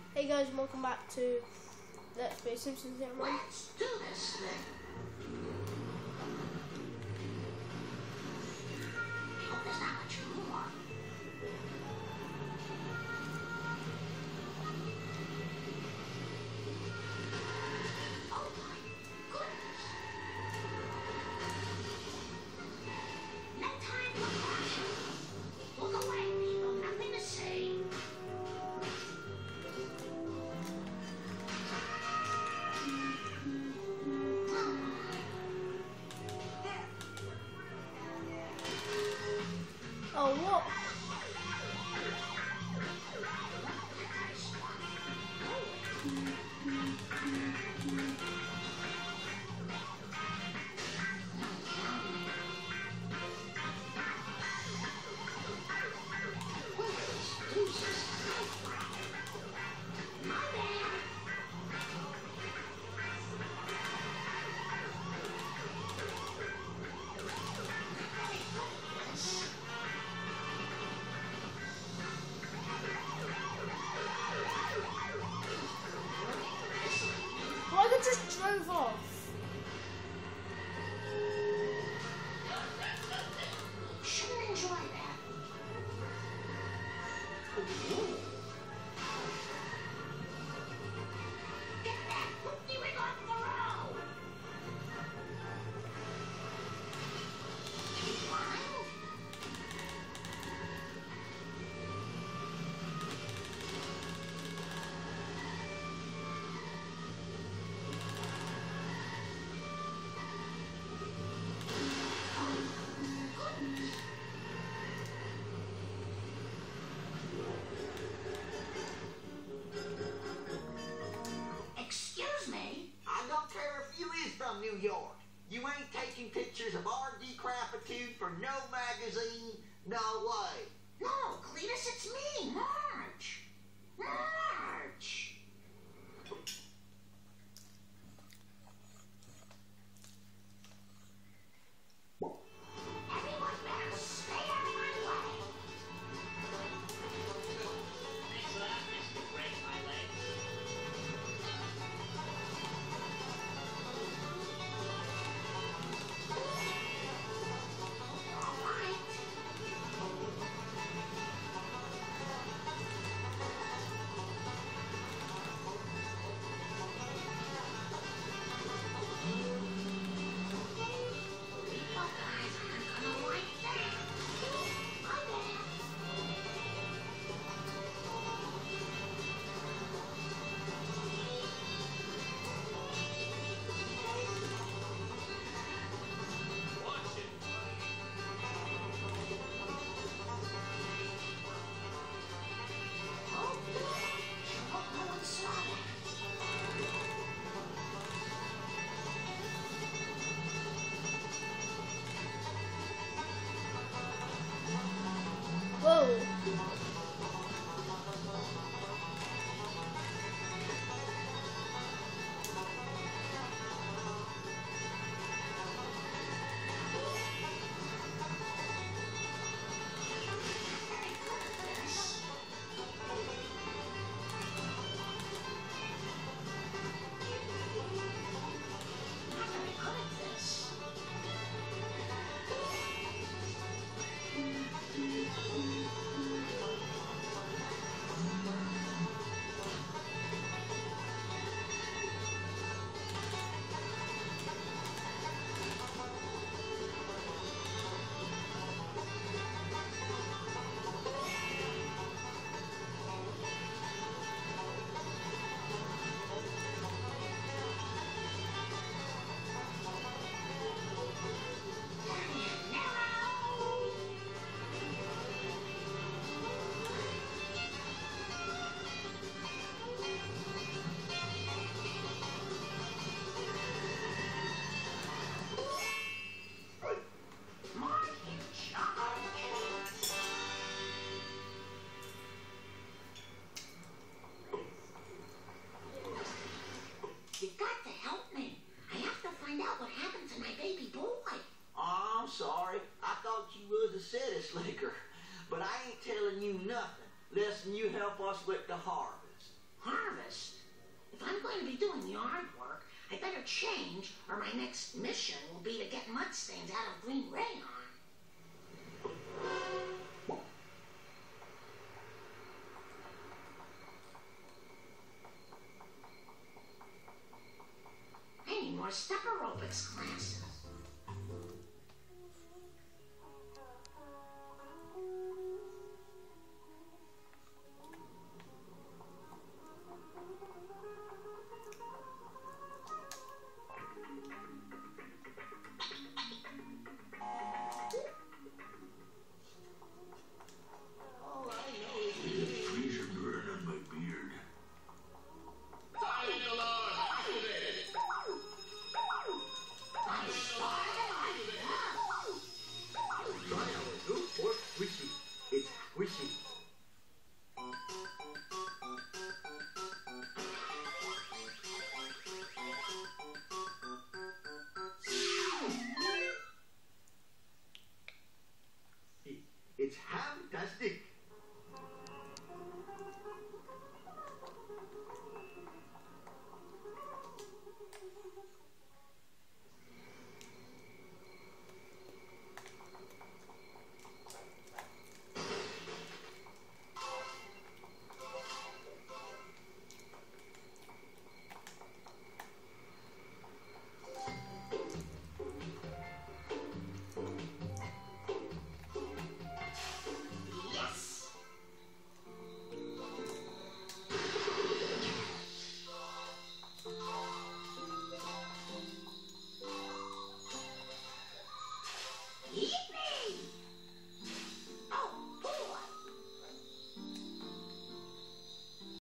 Hey guys, and welcome back to Let's Play Simpsons Hit Run. Let's do this thing. Hope there's not much more. Oh my goodness. No time for caution. Look away, people. Nothing to see. Oh, what? Why they just drove off? Shouldn't enjoy that. Get that hoopty wig off the road! Keep wild. Excuse me? I don't care if you is from New York. You ain't taking pictures of our decrepitude for no magazine. No way. No, Cletus, it's me, Marge. Marge. Everyone better stay out of my way. All right. You guys aren't gonna like that. My bad. Oh, sure hope no one saw that. Whoa. Very good at this. Not very good at this. You've got to help me. I have to find out what happened to my baby boy. Oh, I'm sorry. I thought you was a city slicker. But I ain't telling you nothing, lest you help us with the harvest. Harvest? going to be doing yard work, I better change, or my next mission will be to get mud stains out of green rayon. I need more step aerobics classes. It's fantastic.